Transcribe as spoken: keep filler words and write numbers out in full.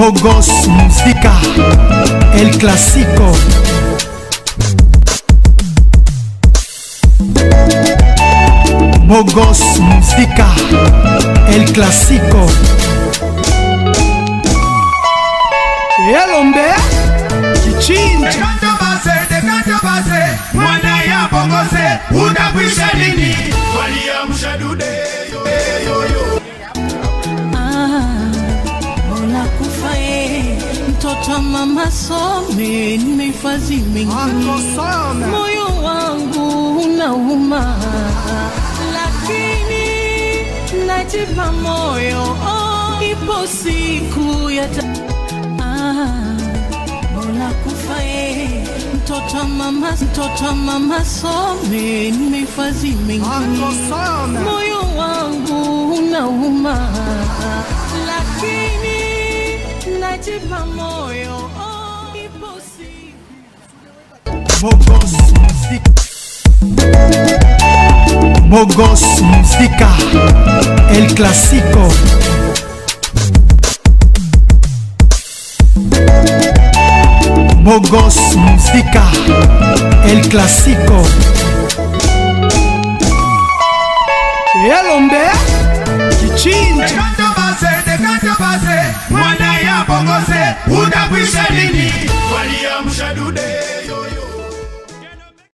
Mogos Música, el clásico. Mogos Música, el clásico. El hombre Kichinja. Dekanta base, dekanta base, mwana ya bongose, unakwisha nini? Walia mshadude yo yo yo. Mola kufae, mtoto mama some, nimehifadhi mengi. Moyo wangu unauma, lakini najipa moyo, oh, ipo siku ya Mola kufae, mtoto mama, mtoto mama some, nimehifadhi mengi. Moyo wangu unauma, lakini najipa moyo, oh, ipo siku. Mogos Música, Mogos Música, el clásico. Mogos Música, el clásico. El hombre Kichinja. Dekanta base, dekanta base, mwana ya bongose, unakwisha nini? Walia mshadude yo yo.